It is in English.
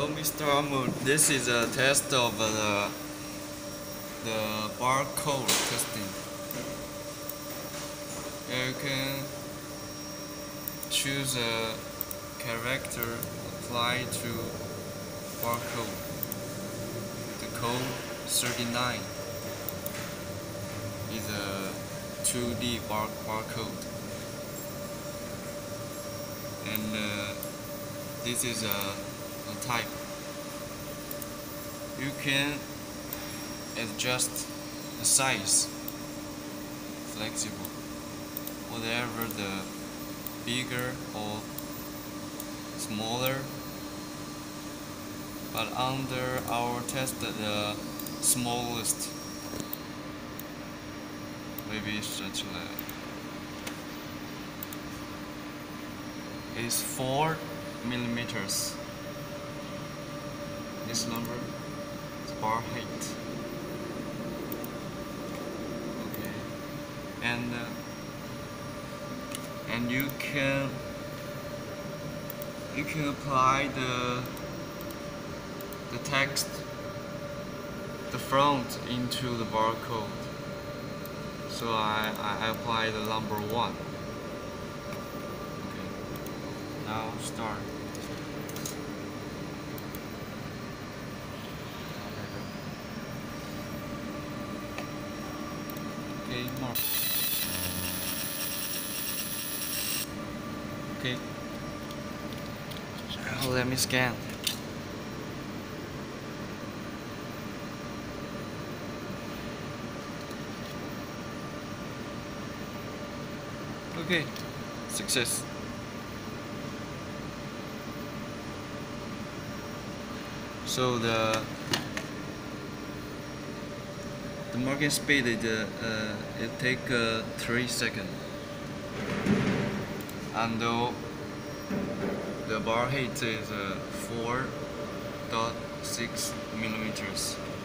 Hello, Mr. Amur. This is a test of the barcode testing. You can choose a character applied to barcode. The code 39 is a 2D barcode, and this is a type. You can adjust the size, flexible, whatever the bigger or smaller. But under our test, the smallest, maybe such like is 4 millimeters. This number is bar height. Okay, and you can apply the text, the front into the barcode. So I apply the number 1. Okay, now start. Okay, more. Okay. Now let me scan. Okay, success. So the marking speed is it take 3 seconds, and the bar height is 4.6 millimeters.